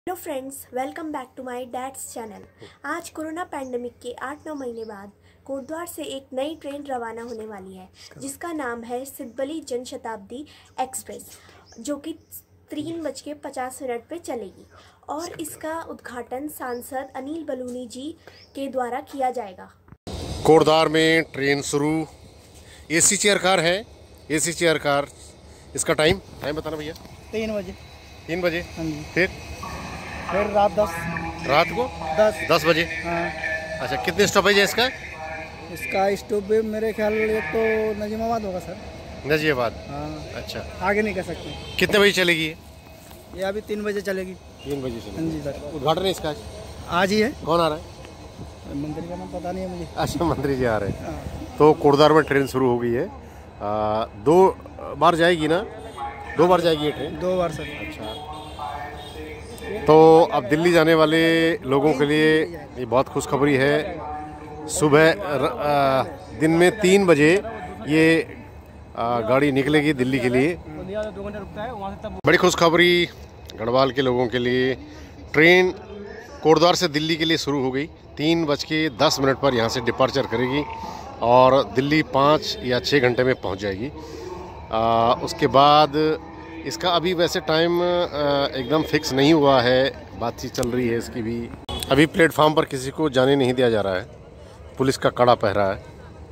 Hello friends, welcome back to my dad's channel. आज corona pandemic के 8-9 महीने बाद कोटद्वार से एक नई ट्रेन रवाना होने वाली है जिसका नाम है सिद्धबली जनशताब्दी एक्सप्रेस, जो कि 3:50 पे चलेगी और इसका उद्घाटन सांसद अनिल बलूनी जी के द्वारा किया जाएगा। कोटद्वार में ट्रेन शुरू। एसी चेयर कार है, एसी चेयर कार। इसका टाइम बताना भैया। 3 बजे। 3 बजे। हाँ जी। फिर रात को 10 बजे। हाँ। अच्छा, कितने स्टॉपेज है इसका? इसका स्टॉप मेरे ख्याल एक तो नजीमाबाद होगा सर। नजीबाबाद। हाँ। अच्छा, आगे नहीं कह सकते। कितने बजे चलेगी ये अभी 3 बजे चलेगी। 3 बजे हाँ चलेगी। जी सर। उद्घाटन है इसका आज ही है। कौन आ रहा है? मंत्री का नाम पता नहीं है मुझे। अच्छा, मंत्री जी आ रहे हैं। हाँ। तो कोटद्वार में ट्रेन शुरू हो गई है। 2 बार जाएगी ना? 2 बार जाएगी ये ट्रेन? 2 बार सर। अच्छा, तो अब दिल्ली जाने वाले लोगों के लिए ये बहुत खुशखबरी है। सुबह दिन में 3 बजे ये गाड़ी निकलेगी दिल्ली के लिए। 2 घंटे रुकता है वहाँ से। तब बड़ी खुशखबरी गढ़वाल के लोगों के लिए। ट्रेन कोटद्वार से दिल्ली के लिए शुरू हो गई। 3:10 पर यहाँ से डिपार्चर करेगी और दिल्ली 5 या 6 घंटे में पहुँच जाएगी। उसके बाद इसका अभी वैसे टाइम एकदम फिक्स नहीं हुआ है, बातचीत चल रही है इसकी भी। अभी प्लेटफार्म पर किसी को जाने नहीं दिया जा रहा है, पुलिस का कड़ा पहरा है।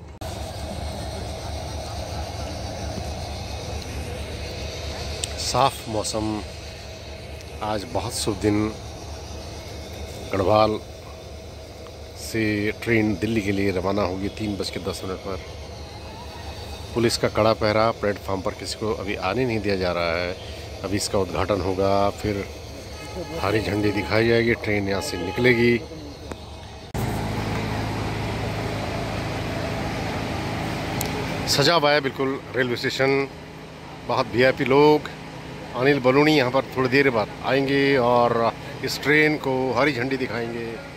साफ मौसम, आज बहुत शुभ दिन। गढ़वाल से ट्रेन दिल्ली के लिए रवाना होगी 3:10 पर। पुलिस का कड़ा पहरा, प्लेटफार्म पर किसी को अभी आने नहीं दिया जा रहा है। अभी इसका उद्घाटन होगा, फिर हरी झंडी दिखाई जाएगी, ट्रेन यहाँ से निकलेगी। सजा हुआ है बिल्कुल रेलवे स्टेशन। बहुत वीआईपी लोग। अनिल बलूनी यहाँ पर थोड़ी देर बाद आएंगे और इस ट्रेन को हरी झंडी दिखाएंगे।